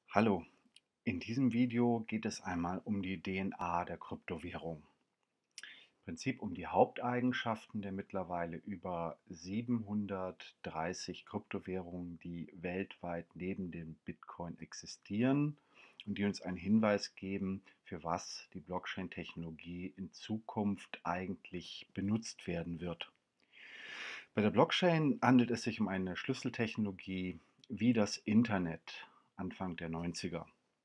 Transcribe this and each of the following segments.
Hallo, in diesem Video geht es einmal um die DNA der Kryptowährung. Im Prinzip um die Haupteigenschaften der mittlerweile über 730 Kryptowährungen, die weltweit neben dem Bitcoin existieren und die uns einen Hinweis geben, für was die Blockchain-Technologie in Zukunft eigentlich benutzt werden wird. Bei der Blockchain handelt es sich um eine Schlüsseltechnologie wie das Internet Anfang der 90er.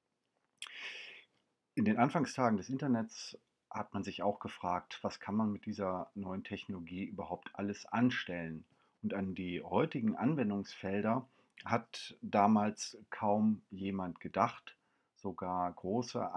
In den Anfangstagen des Internets hat man sich auch gefragt, was kann man mit dieser neuen Technologie überhaupt alles anstellen? Und an die heutigen Anwendungsfelder hat damals kaum jemand gedacht. Sogar große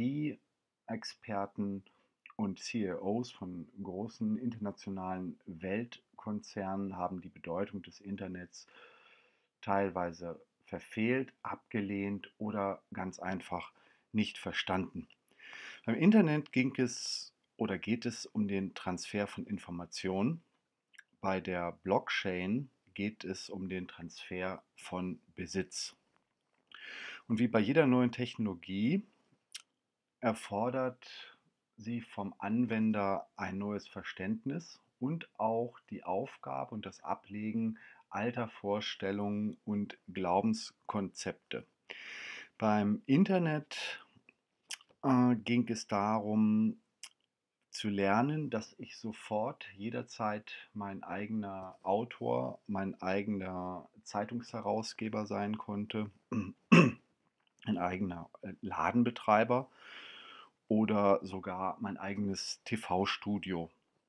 IT-Experten und CEOs von großen internationalen Weltkonzernen haben die Bedeutung des Internets teilweise verfehlt, abgelehnt oder ganz einfach nicht verstanden. Beim Internet ging es oder geht es um den Transfer von Informationen. Bei der Blockchain geht es um den Transfer von Besitz. Und wie bei jeder neuen Technologie erfordert sie vom Anwender ein neues Verständnis und auch die Aufgabe und das Ablegen alter Vorstellungen und Glaubenskonzepte. Beim Internet ging es darum zu lernen, dass ich sofort jederzeit mein eigener Autor, mein eigener Zeitungsherausgeber sein konnte, ein eigener Ladenbetreiber oder sogar mein eigenes TV-Studio.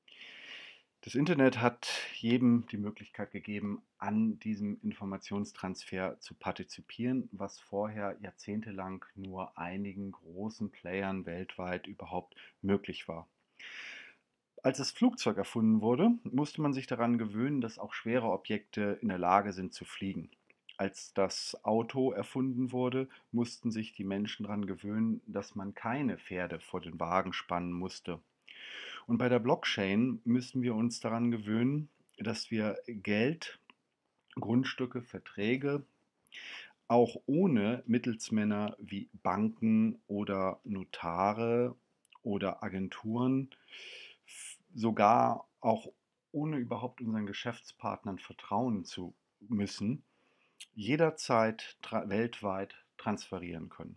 Das Internet hat jedem die Möglichkeit gegeben, an diesem Informationstransfer zu partizipieren, was vorher jahrzehntelang nur einigen großen Playern weltweit überhaupt möglich war. Als das Flugzeug erfunden wurde, musste man sich daran gewöhnen, dass auch schwere Objekte in der Lage sind zu fliegen. Als das Auto erfunden wurde, mussten sich die Menschen daran gewöhnen, dass man keine Pferde vor den Wagen spannen musste. Und bei der Blockchain müssen wir uns daran gewöhnen, dass wir Geld, Grundstücke, Verträge auch ohne Mittelsmänner wie Banken oder Notare oder Agenturen, sogar auch ohne überhaupt unseren Geschäftspartnern vertrauen zu müssen, jederzeit weltweit transferieren können.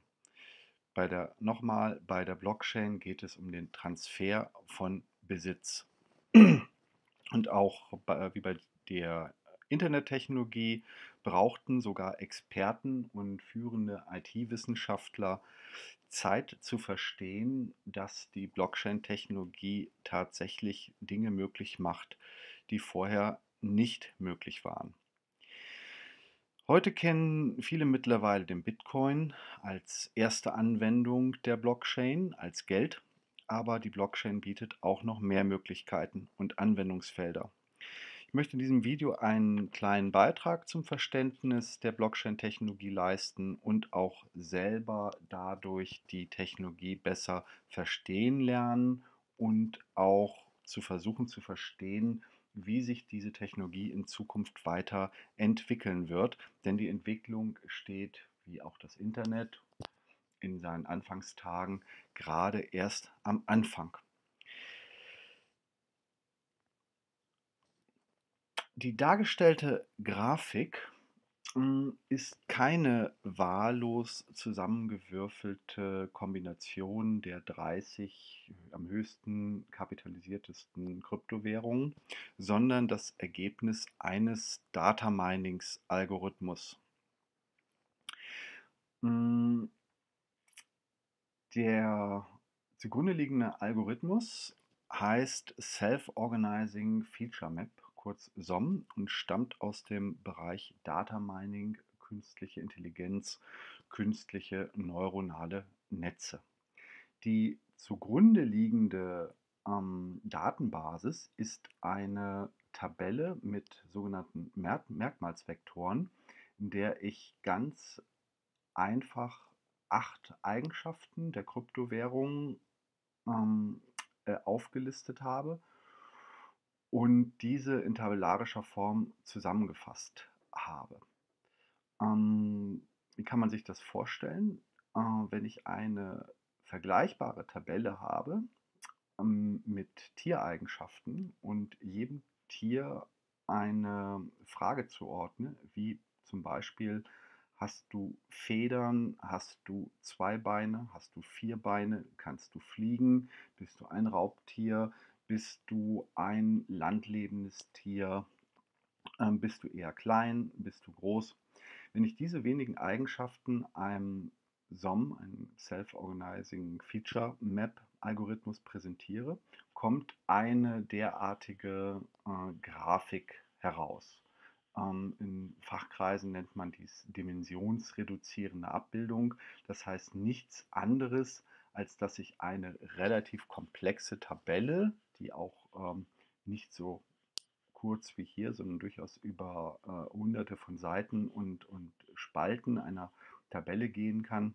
Bei der Blockchain geht es um den Transfer von Besitz. Und auch wie bei der Internettechnologie brauchten sogar Experten und führende IT-Wissenschaftler Zeit zu verstehen, dass die Blockchain-Technologie tatsächlich Dinge möglich macht, die vorher nicht möglich waren. Heute kennen viele mittlerweile den Bitcoin als erste Anwendung der Blockchain, als Geld, aber die Blockchain bietet auch noch mehr Möglichkeiten und Anwendungsfelder. Ich möchte in diesem Video einen kleinen Beitrag zum Verständnis der Blockchain-Technologie leisten und auch selber dadurch die Technologie besser verstehen lernen und auch zu versuchen zu verstehen, wie sich diese Technologie in Zukunft weiterentwickeln wird. Denn die Entwicklung steht, wie auch das Internet in seinen Anfangstagen, gerade erst am Anfang. Die dargestellte Grafik ist keine wahllos zusammengewürfelte Kombination der 30 am höchsten kapitalisiertesten Kryptowährungen, sondern das Ergebnis eines Data Minings Algorithmus. Mm, Der zugrunde liegende Algorithmus heißt Self-Organizing Feature Map, kurz SOM, und stammt aus dem Bereich Data Mining, künstliche Intelligenz, künstliche neuronale Netze. Die zugrunde liegende Datenbasis ist eine Tabelle mit sogenannten Merkmalsvektoren, in der ich ganz einfach 8 Eigenschaften der Kryptowährung ähm, aufgelistet habe und diese in tabellarischer Form zusammengefasst habe. Ähm, kann man sich das vorstellen, wenn ich eine vergleichbare Tabelle habe, mit Tiereigenschaften und jedem Tier eine Frage zuordne, wie zum Beispiel: Hast du Federn? Hast du zwei Beine? Hast du vier Beine? Kannst du fliegen? Bist du ein Raubtier? Bist du ein landlebendes Tier? Bist du eher klein? Bist du groß? Wenn ich diese wenigen Eigenschaften einem SOM, einem Self-Organizing Feature Map Algorithmus präsentiere, kommt eine derartige Grafik heraus. In Fachkreisen nennt man dies dimensionsreduzierende Abbildung. Das heißt nichts anderes, als dass ich eine relativ komplexe Tabelle, die auch nicht so kurz wie hier, sondern durchaus über hunderte von Seiten und Spalten einer Tabelle gehen kann.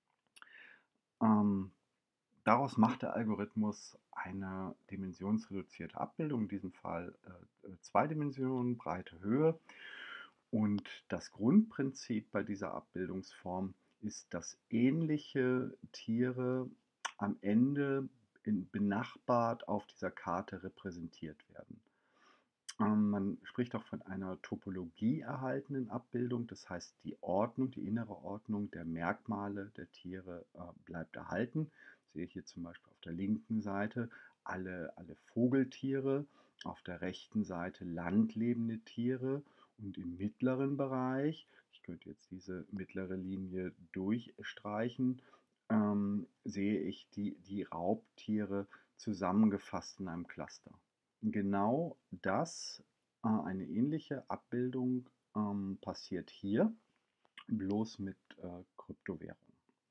Ähm, Daraus macht der Algorithmus eine dimensionsreduzierte Abbildung, in diesem Fall zwei Dimensionen, Breite, Höhe. Und das Grundprinzip bei dieser Abbildungsform ist, dass ähnliche Tiere am Ende benachbart auf dieser Karte repräsentiert werden. Man spricht auch von einer Topologie erhaltenen Abbildung, das heißt die Ordnung, die innere Ordnung der Merkmale der Tiere bleibt erhalten. Ich sehe hier zum Beispiel auf der linken Seite alle Vogeltiere, auf der rechten Seite landlebende Tiere und im mittleren Bereich, ich könnte jetzt diese mittlere Linie durchstreichen, sehe ich die Raubtiere zusammengefasst in einem Cluster. Genau das, eine ähnliche Abbildung passiert hier, bloß mit Kryptowährung.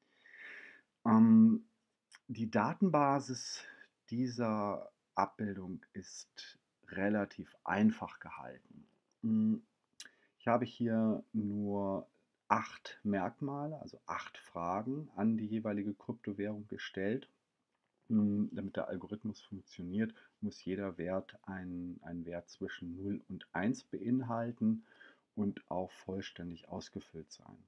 Ähm, Die Datenbasis dieser Abbildung ist relativ einfach gehalten. Ich habe hier nur 8 Merkmale, also 8 Fragen an die jeweilige Kryptowährung gestellt. Damit der Algorithmus funktioniert, muss jeder Wert einen Wert zwischen 0 und 1 beinhalten und auch vollständig ausgefüllt sein.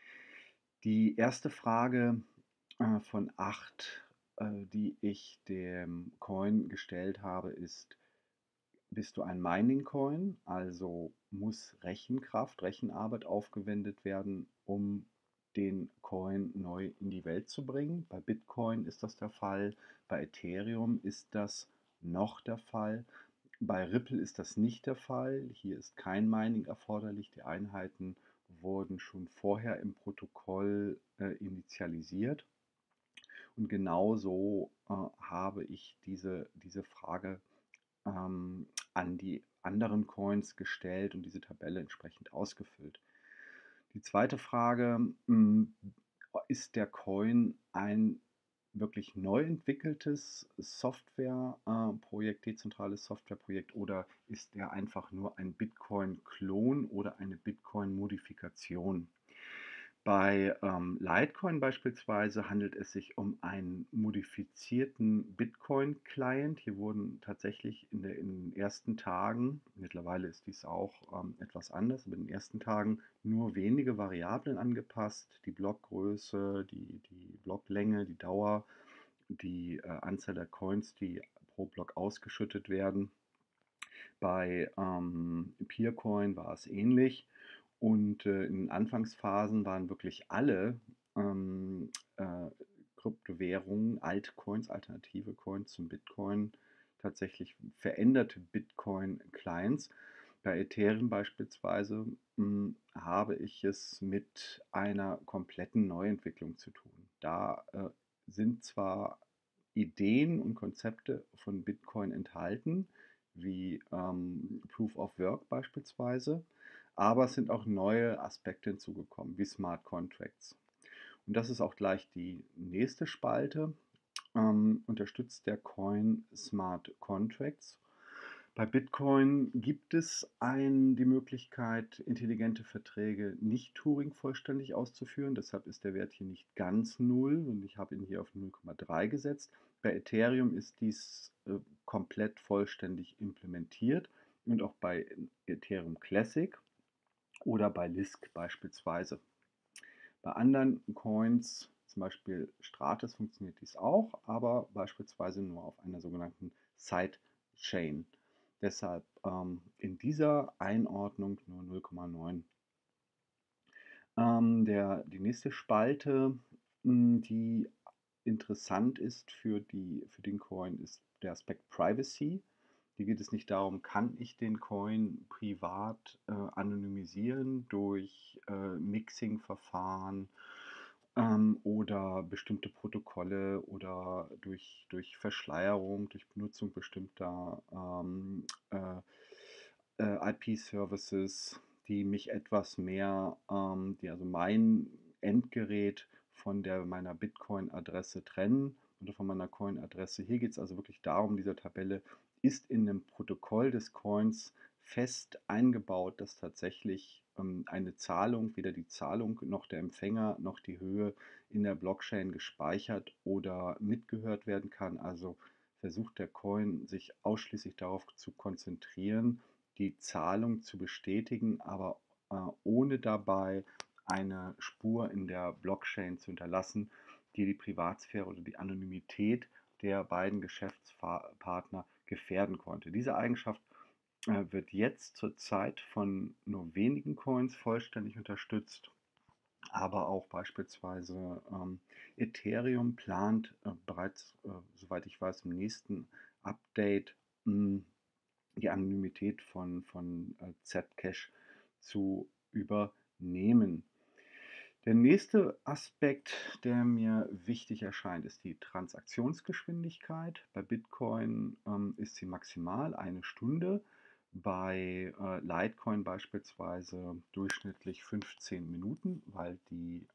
Die erste Frage von 8, die ich dem Coin gestellt habe, ist: Bist du ein Mining Coin? Also muss Rechenkraft, Rechenarbeit aufgewendet werden, um den Coin neu in die Welt zu bringen. Bei Bitcoin ist das der Fall, bei Ethereum ist das noch der Fall. Bei Ripple ist das nicht der Fall. Hier ist kein Mining erforderlich. Die Einheiten wurden schon vorher im Protokoll initialisiert. Und genauso habe ich diese Frage an die anderen Coins gestellt und diese Tabelle entsprechend ausgefüllt. Die zweite Frage: Ist der Coin ein wirklich neu entwickeltes Softwareprojekt, dezentrales Softwareprojekt, oder ist er einfach nur ein Bitcoin-Klon oder eine Bitcoin-Modifikation? Bei Litecoin beispielsweise handelt es sich um einen modifizierten Bitcoin-Client. Hier wurden tatsächlich in den ersten Tagen, mittlerweile ist dies auch etwas anders, aber in den ersten Tagen nur wenige Variablen angepasst: die Blockgröße, die Blocklänge, die Dauer, die Anzahl der Coins, die pro Block ausgeschüttet werden. Bei Peercoin war es ähnlich. Und in den Anfangsphasen waren wirklich alle ähm, äh, Kryptowährungen, Altcoins, alternative Coins zum Bitcoin, tatsächlich veränderte Bitcoin-Clients. Bei Ethereum beispielsweise habe ich es mit einer kompletten Neuentwicklung zu tun. Da sind zwar Ideen und Konzepte von Bitcoin enthalten, wie Proof of Work beispielsweise, aber es sind auch neue Aspekte hinzugekommen, wie Smart Contracts. Und das ist auch gleich die nächste Spalte. Unterstützt der Coin Smart Contracts? Bei Bitcoin gibt es die Möglichkeit, intelligente Verträge nicht Turing-vollständig auszuführen. Deshalb ist der Wert hier nicht ganz 0 und ich habe ihn hier auf 0,3 gesetzt. Bei Ethereum ist dies komplett vollständig implementiert und auch bei Ethereum Classic oder bei Lisk beispielsweise. Bei anderen Coins, zum Beispiel Stratis, funktioniert dies auch, aber beispielsweise nur auf einer sogenannten Sidechain. Deshalb in dieser Einordnung nur 0,9. Die nächste Spalte, die interessant ist für den Coin, ist der Aspekt Privacy. Hier geht es nicht darum, kann ich den Coin privat anonymisieren durch Mixing-Verfahren oder bestimmte Protokolle oder durch Verschleierung, durch Benutzung bestimmter IP-Services, die mich etwas mehr, die also mein Endgerät von meiner Bitcoin-Adresse trennen oder von meiner Coin-Adresse. Hier geht es also wirklich darum, diese Tabelle ist in dem Protokoll des Coins fest eingebaut, dass tatsächlich eine Zahlung, weder die Zahlung noch der Empfänger noch die Höhe in der Blockchain gespeichert oder mitgehört werden kann. Also versucht der Coin sich ausschließlich darauf zu konzentrieren, die Zahlung zu bestätigen, aber ohne dabei eine Spur in der Blockchain zu hinterlassen, die die Privatsphäre oder die Anonymität der beiden Geschäftspartner gefährden konnte. Diese Eigenschaft wird jetzt zurzeit von nur wenigen Coins vollständig unterstützt, aber auch beispielsweise Ethereum plant bereits, soweit ich weiß, im nächsten Update mh, die Anonymität von Zcash zu übernehmen. Der nächste Aspekt, der mir wichtig erscheint, ist die Transaktionsgeschwindigkeit. Bei Bitcoin ist sie maximal eine Stunde, bei Litecoin beispielsweise durchschnittlich 15 Minuten, weil die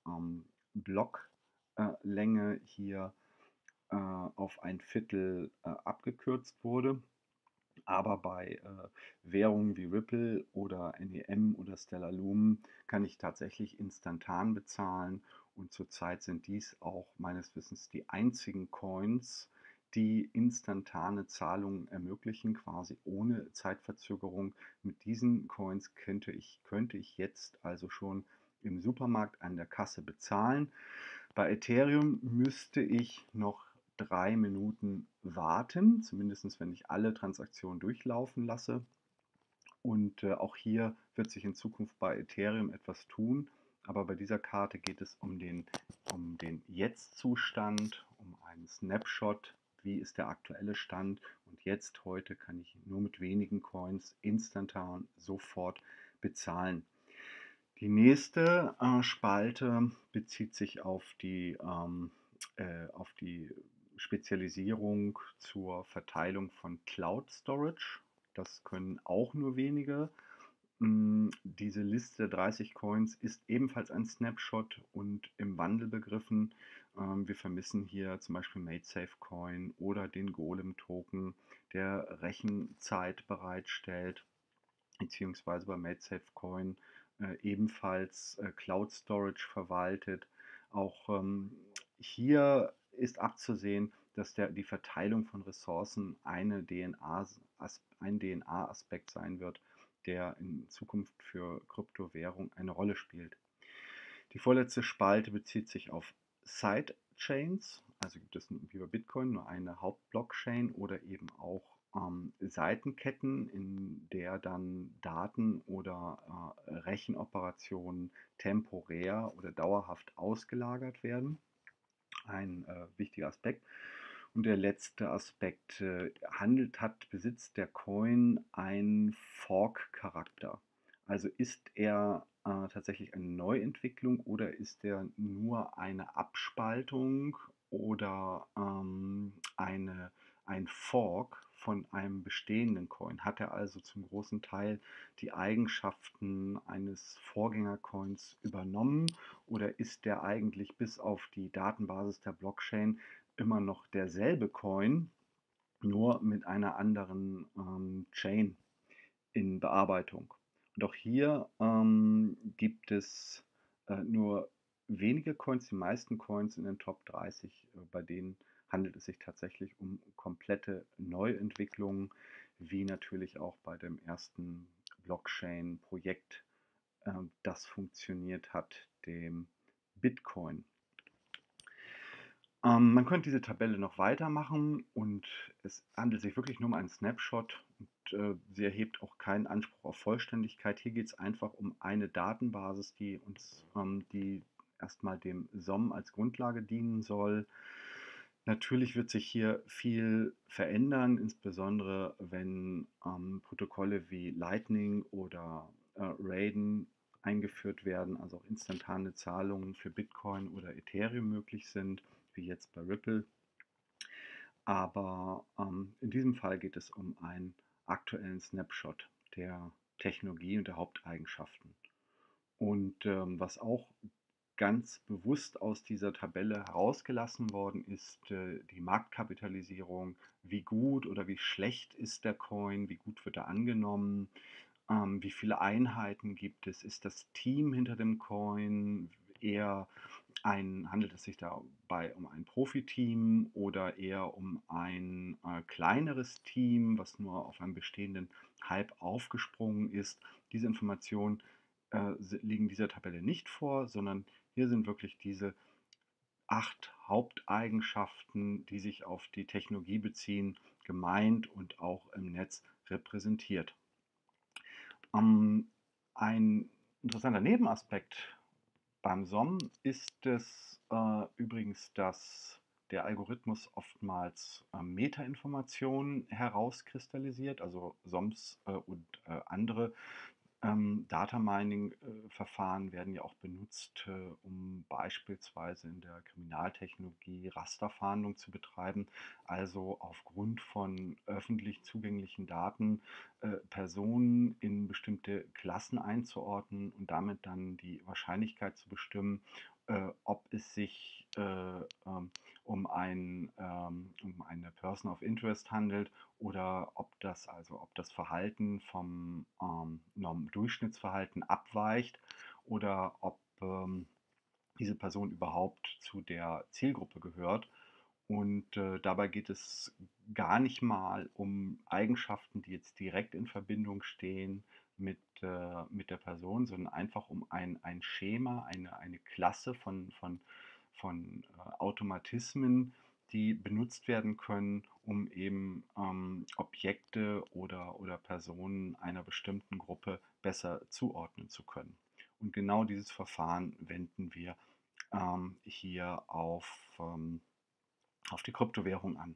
Blocklänge hier auf ein Viertel abgekürzt wurde. Aber bei Währungen wie Ripple oder NEM oder Stellar Lumen kann ich tatsächlich instantan bezahlen. Und zurzeit sind dies auch meines Wissens die einzigen Coins, die instantane Zahlungen ermöglichen, quasi ohne Zeitverzögerung. Mit diesen Coins könnte ich jetzt also schon im Supermarkt an der Kasse bezahlen. Bei Ethereum müsste ich noch 3 Minuten warten, zumindest wenn ich alle Transaktionen durchlaufen lasse. Und auch hier wird sich in Zukunft bei Ethereum etwas tun. Aber bei dieser Karte geht es um den Jetzt-Zustand, um einen Snapshot. Wie ist der aktuelle Stand? Und jetzt, heute, kann ich nur mit wenigen Coins instantan sofort bezahlen. Die nächste Spalte bezieht sich auf die Spezialisierung zur Verteilung von Cloud Storage. Das können auch nur wenige. Diese Liste der 30 Coins ist ebenfalls ein Snapshot und im Wandel begriffen. Wir vermissen hier zum Beispiel MadeSafe Coin oder den Golem Token, der Rechenzeit bereitstellt, beziehungsweise bei MadeSafe Coin ebenfalls Cloud Storage verwaltet. Auch hier ist abzusehen, dass die Verteilung von Ressourcen ein DNA-Aspekt sein wird, der in Zukunft für Kryptowährung eine Rolle spielt. Die vorletzte Spalte bezieht sich auf Sidechains, also gibt es wie bei Bitcoin nur eine Hauptblockchain oder eben auch Seitenketten, in der dann Daten oder Rechenoperationen temporär oder dauerhaft ausgelagert werden. Ein wichtiger Aspekt. Und der letzte Aspekt, besitzt der Coin einen Fork-Charakter? Also ist er tatsächlich eine Neuentwicklung oder ist er nur eine Abspaltung oder ein Fork von einem bestehenden Coin? Hat er also zum großen Teil die Eigenschaften eines Vorgängercoins übernommen oder ist der eigentlich bis auf die Datenbasis der Blockchain immer noch derselbe Coin, nur mit einer anderen Chain in Bearbeitung? Und auch hier gibt es nur wenige Coins, die meisten Coins in den Top 30, bei denen handelt es sich tatsächlich um komplette Neuentwicklungen, wie natürlich auch bei dem ersten Blockchain-Projekt das funktioniert hat, dem Bitcoin. Man könnte diese Tabelle noch weitermachen und es handelt sich wirklich nur um einen Snapshot und sie erhebt auch keinen Anspruch auf Vollständigkeit. Hier geht es einfach um eine Datenbasis, die erstmal dem SOM als Grundlage dienen soll. Natürlich wird sich hier viel verändern, insbesondere wenn Protokolle wie Lightning oder Raiden eingeführt werden, also auch instantane Zahlungen für Bitcoin oder Ethereum möglich sind, wie jetzt bei Ripple. Aber in diesem Fall geht es um einen aktuellen Snapshot der Technologie und der Haupteigenschaften. Und was auch ganz bewusst aus dieser Tabelle herausgelassen worden ist, die Marktkapitalisierung. Wie gut oder wie schlecht ist der Coin? Wie gut wird er angenommen? Wie viele Einheiten gibt es? Ist das Team hinter dem Coin eher handelt es sich dabei um ein Profiteam oder eher um ein kleineres Team, was nur auf einen bestehenden Hype aufgesprungen ist? Diese Informationen liegen dieser Tabelle nicht vor, sondern hier sind wirklich diese 8 Haupteigenschaften, die sich auf die Technologie beziehen, gemeint und auch im Netz repräsentiert. Ein interessanter Nebenaspekt beim SOM ist es übrigens, dass der Algorithmus oftmals Metainformationen herauskristallisiert, also SOMs und andere Data Mining-Verfahren werden ja auch benutzt, um beispielsweise in der Kriminaltechnologie Rasterfahndung zu betreiben, also aufgrund von öffentlich zugänglichen Daten Personen in bestimmte Klassen einzuordnen und damit dann die Wahrscheinlichkeit zu bestimmen, ob es sich um eine Person of Interest handelt oder ob das Verhalten vom Durchschnittsverhalten abweicht oder ob diese Person überhaupt zu der Zielgruppe gehört. Und dabei geht es gar nicht mal um Eigenschaften, die jetzt direkt in Verbindung stehen mit der Person, sondern einfach um ein Schema, eine Klasse von Automatismen, die benutzt werden können, um eben Objekte oder Personen einer bestimmten Gruppe besser zuordnen zu können. Und genau dieses Verfahren wenden wir hier auf die Kryptowährung an.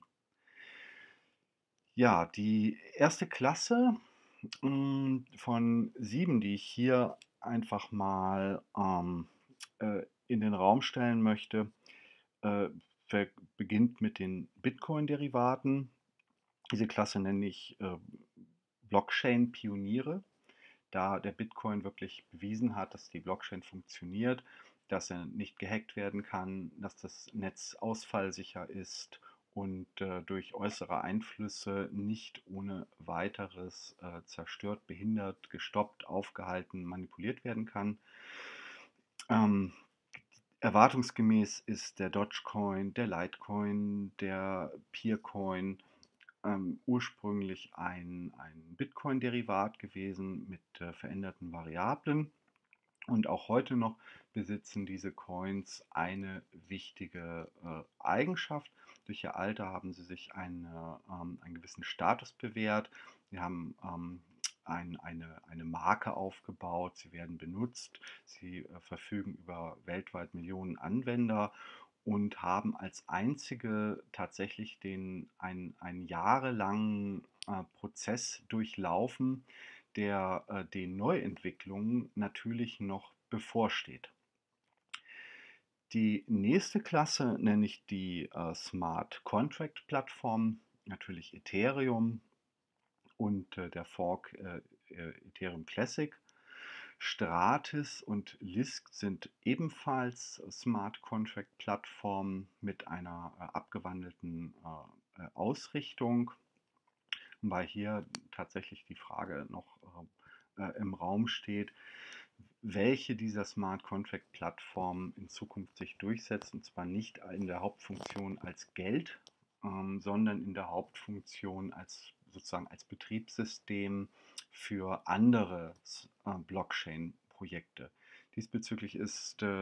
Ja, die erste Klasse von 7, die ich hier einfach mal in den Raum stellen möchte, äh, beginnt mit den Bitcoin-Derivaten. Diese Klasse nenne ich Blockchain-Pioniere, da der Bitcoin wirklich bewiesen hat, dass die Blockchain funktioniert, dass er nicht gehackt werden kann, dass das Netz ausfallsicher ist und durch äußere Einflüsse nicht ohne weiteres zerstört, behindert, gestoppt, aufgehalten, manipuliert werden kann. Ähm, Erwartungsgemäß ist der Dogecoin, der Litecoin, der Peercoin ursprünglich ein Bitcoin-Derivat gewesen mit veränderten Variablen. Und auch heute noch besitzen diese Coins eine wichtige Eigenschaft. Durch ihr Alter haben sie sich einen gewissen Status bewährt. Sie haben eine Marke aufgebaut, sie werden benutzt, sie verfügen über weltweit Millionen Anwender und haben als einzige tatsächlich einen jahrelangen Prozess durchlaufen, der den Neuentwicklungen natürlich noch bevorsteht. Die nächste Klasse nenne ich die Smart Contract Plattform, natürlich Ethereum und der Fork Ethereum Classic. Stratis und Lisk sind ebenfalls Smart Contract Plattformen mit einer abgewandelten Ausrichtung, weil hier tatsächlich die Frage noch im Raum steht, welche dieser Smart Contract Plattformen in Zukunft sich durchsetzt, und zwar nicht in der Hauptfunktion als Geld, sondern in der Hauptfunktion sozusagen als Betriebssystem für andere Blockchain-Projekte. Diesbezüglich ist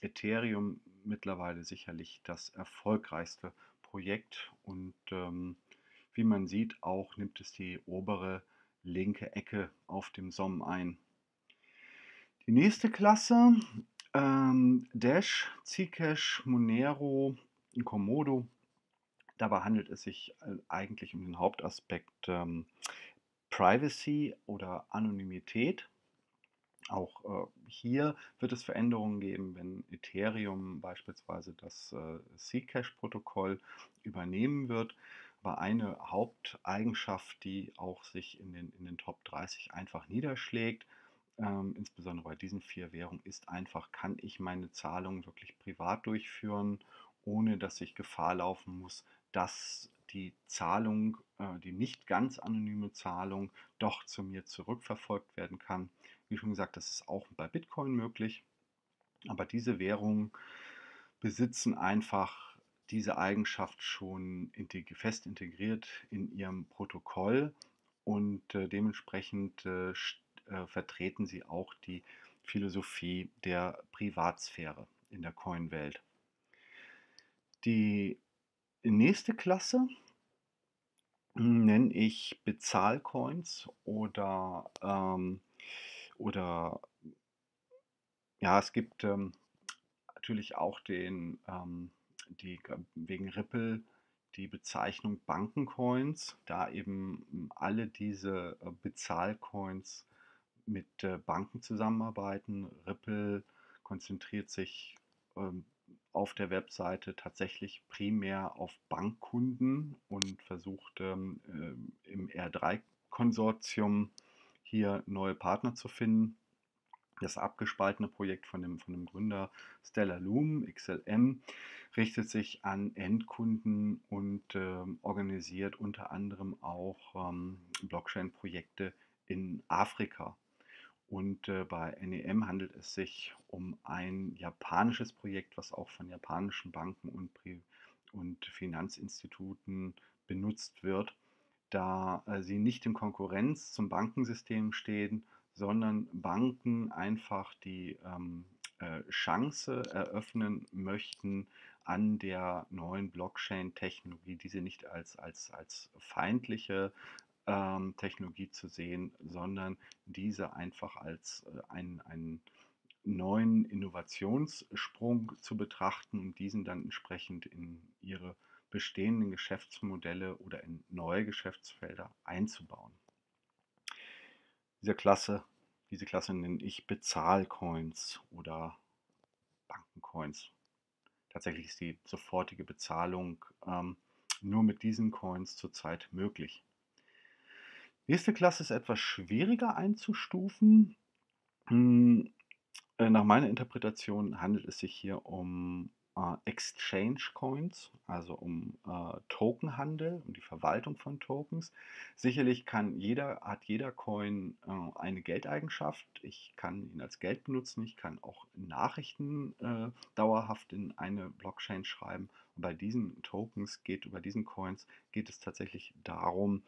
Ethereum mittlerweile sicherlich das erfolgreichste Projekt und wie man sieht, auch nimmt es die obere linke Ecke auf dem SOM ein. Die nächste Klasse, Dash, Zcash, Monero, Komodo. Dabei handelt es sich eigentlich um den Hauptaspekt Privacy oder Anonymität. Auch hier wird es Veränderungen geben, wenn Ethereum beispielsweise das Zcash-Protokoll übernehmen wird. Aber eine Haupteigenschaft, die auch sich in den Top 30 einfach niederschlägt, insbesondere bei diesen vier Währungen, ist einfach, kann ich meine Zahlungen wirklich privat durchführen, ohne dass ich Gefahr laufen muss, dass die Zahlung, die nicht ganz anonyme Zahlung, doch zu mir zurückverfolgt werden kann. Wie schon gesagt, das ist auch bei Bitcoin möglich, aber diese Währungen besitzen einfach diese Eigenschaft schon fest integriert in ihrem Protokoll und dementsprechend vertreten sie auch die Philosophie der Privatsphäre in der Coin-Welt. Die nächste Klasse nenne ich Bezahlcoins oder ja, es gibt natürlich auch wegen Ripple die Bezeichnung Bankencoins, da eben alle diese Bezahlcoins mit Banken zusammenarbeiten. Ripple konzentriert sich ähm, auf der Webseite tatsächlich primär auf Bankkunden und versucht im R3-Konsortium hier neue Partner zu finden. Das abgespaltene Projekt von dem Gründer Stellar Loom, XLM, richtet sich an Endkunden und organisiert unter anderem auch Blockchain-Projekte in Afrika. Und bei NEM handelt es sich um ein japanisches Projekt, was auch von japanischen Banken und Finanzinstituten benutzt wird, da sie nicht in Konkurrenz zum Bankensystem stehen, sondern Banken einfach die Chance eröffnen möchten, an der neuen Blockchain-Technologie, diese nicht als feindliche Technologie zu sehen, sondern diese einfach als einen neuen Innovationssprung zu betrachten und diesen dann entsprechend in ihre bestehenden Geschäftsmodelle oder in neue Geschäftsfelder einzubauen. Diese Klasse, diese Klasse nenne ich Bezahlcoins oder Bankencoins. Tatsächlich ist die sofortige Bezahlung nur mit diesen Coins zurzeit möglich. Nächste Klasse ist etwas schwieriger einzustufen. Hm, Nach meiner Interpretation handelt es sich hier um Exchange Coins, also um Tokenhandel und die Verwaltung von Tokens. Sicherlich hat jeder Coin eine Geldeigenschaft. Ich kann ihn als Geld benutzen, ich kann auch Nachrichten dauerhaft in eine Blockchain schreiben. Und bei diesen Coins geht es tatsächlich darum,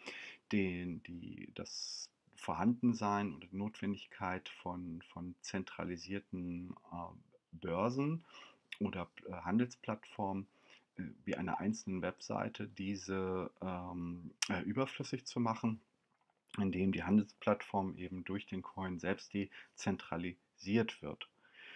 das Vorhandensein oder die Notwendigkeit von zentralisierten Börsen oder Handelsplattformen wie einer einzelnen Webseite, diese überflüssig zu machen, indem die Handelsplattform eben durch den Coin selbst dezentralisiert wird.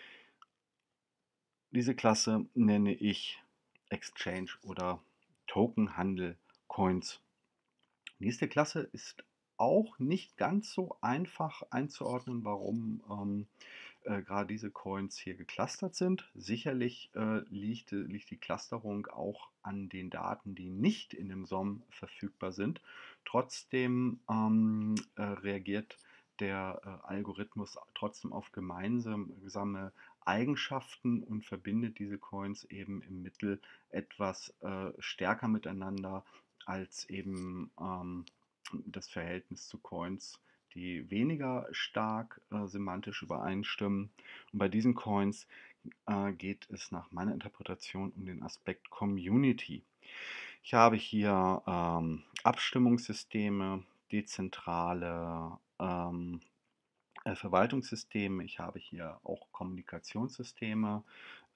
Diese Klasse nenne ich Exchange oder Tokenhandel Coins. Nächste Klasse ist auch nicht ganz so einfach einzuordnen, warum gerade diese Coins hier geclustert sind. Sicherlich liegt die Clusterung auch an den Daten, die nicht in dem SOM verfügbar sind. Trotzdem reagiert der Algorithmus trotzdem auf gemeinsame Eigenschaften und verbindet diese Coins eben im Mittel etwas stärker miteinander als eben das Verhältnis zu Coins, die weniger stark semantisch übereinstimmen. Und bei diesen Coins geht es nach meiner Interpretation um den Aspekt Community. Ich habe hier Abstimmungssysteme, dezentrale Verwaltungssysteme, ich habe hier auch Kommunikationssysteme,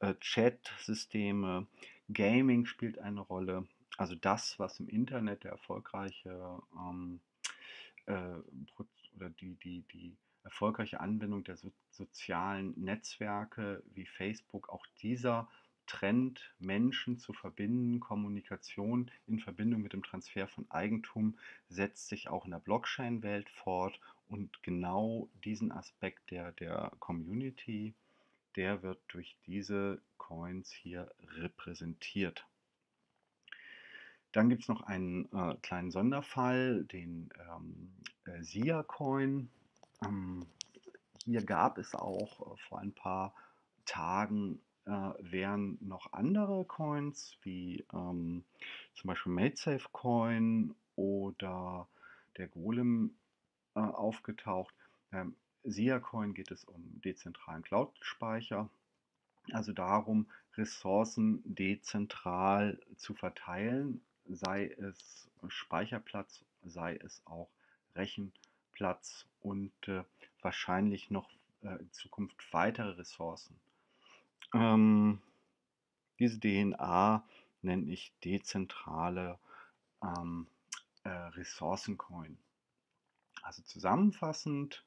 Chat-Systeme, Gaming spielt eine Rolle. Also das, was im Internet der erfolgreiche äh, oder die erfolgreiche Anwendung der sozialen Netzwerke wie Facebook, auch dieser Trend, Menschen zu verbinden, Kommunikation in Verbindung mit dem Transfer von Eigentum, setzt sich auch in der Blockchain-Welt fort und genau diesen Aspekt der Community, der wird durch diese Coins hier repräsentiert. Dann gibt es noch einen kleinen Sonderfall, den SIA-Coin. Ähm, Hier gab es auch vor ein paar Tagen wären noch andere Coins wie zum Beispiel MadeSafe Coin oder der Golem aufgetaucht. SIA Coin geht es um dezentralen Cloud-Speicher, also darum, Ressourcen dezentral zu verteilen, sei es Speicherplatz, sei es auch Rechenplatz und wahrscheinlich noch in Zukunft weitere Ressourcen. Ähm, Diese DNA nenne ich dezentrale ähm, Ressourcencoin. Also zusammenfassend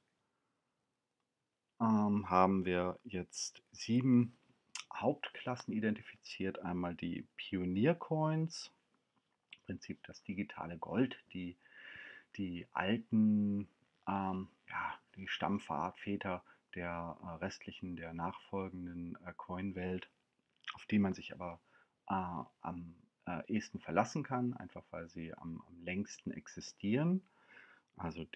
haben wir jetzt 7 Hauptklassen identifiziert. Einmal die Pioniercoins, im Prinzip das digitale Gold, die alten, die Stammväter der restlichen, der nachfolgenden Coinwelt, auf die man sich aber am ehesten verlassen kann, einfach weil sie am längsten existieren. Also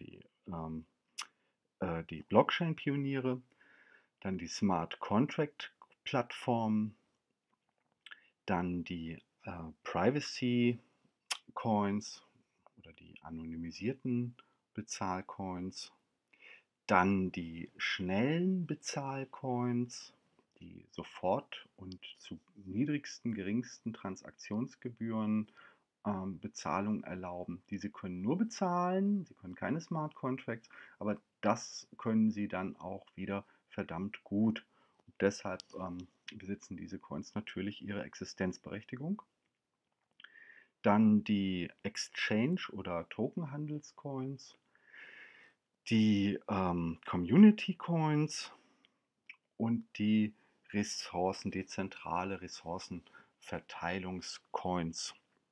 die Blockchain-Pioniere, dann die Smart Contract-Plattform, dann die Privacy Coins oder die anonymisierten Bezahlcoins, dann die schnellen Bezahlcoins, die sofort und zu niedrigsten, geringsten Transaktionsgebühren Bezahlung erlauben. Diese können nur bezahlen, sie können keine Smart Contracts, aber das können sie dann auch wieder verdammt gut. Und deshalb besitzen diese Coins natürlich ihre Existenzberechtigung. Dann die Exchange- oder Tokenhandelscoins, die Community Coins und die dezentrale Ressourcenverteilungscoins.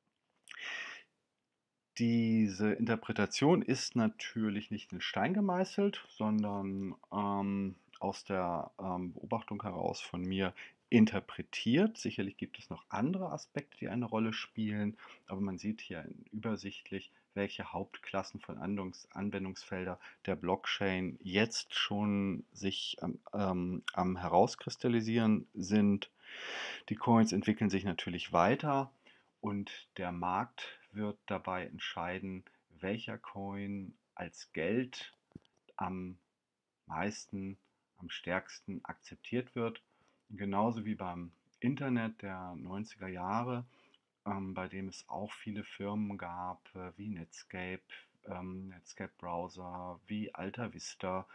Diese Interpretation ist natürlich nicht in Stein gemeißelt, sondern aus der Beobachtung heraus von mir interpretiert. Sicherlich gibt es noch andere Aspekte, die eine Rolle spielen, aber man sieht hier übersichtlich, welche Hauptklassen von Anwendungsfelder der Blockchain jetzt schon sich am herauskristallisieren sind. Die Coins entwickeln sich natürlich weiter und der Markt wird dabei entscheiden, welcher Coin als Geld am meisten, am stärksten akzeptiert wird. Genauso wie beim Internet der 90er Jahre, bei dem es auch viele Firmen gab, wie Netscape, Netscape Browser, wie Alta Vista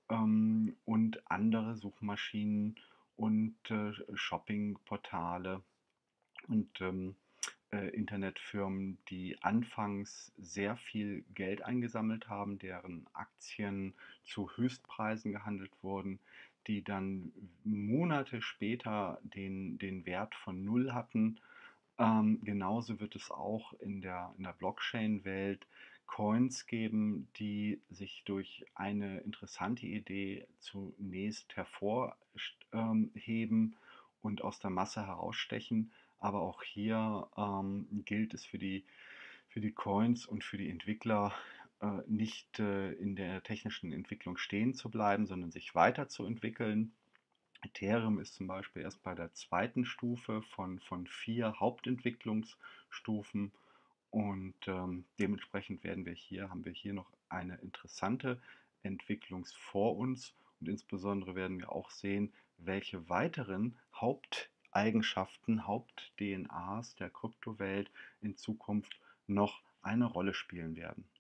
und andere Suchmaschinen und Shoppingportale und Internetfirmen, die anfangs sehr viel Geld eingesammelt haben, deren Aktien zu Höchstpreisen gehandelt wurden, die dann Monate später den Wert von null hatten. Genauso wird es auch in der Blockchain-Welt Coins geben, die sich durch eine interessante Idee zunächst hervorheben und aus der Masse herausstechen. Aber auch hier gilt es für die Coins und für die Entwickler nicht in der technischen Entwicklung stehen zu bleiben, sondern sich weiterzuentwickeln. Ethereum ist zum Beispiel erst bei der zweiten Stufe von 4 Hauptentwicklungsstufen und dementsprechend haben wir hier noch eine interessante Entwicklung vor uns und insbesondere werden wir auch sehen, welche weiteren Haupteigenschaften, Haupt-DNAs der Kryptowelt in Zukunft noch eine Rolle spielen werden.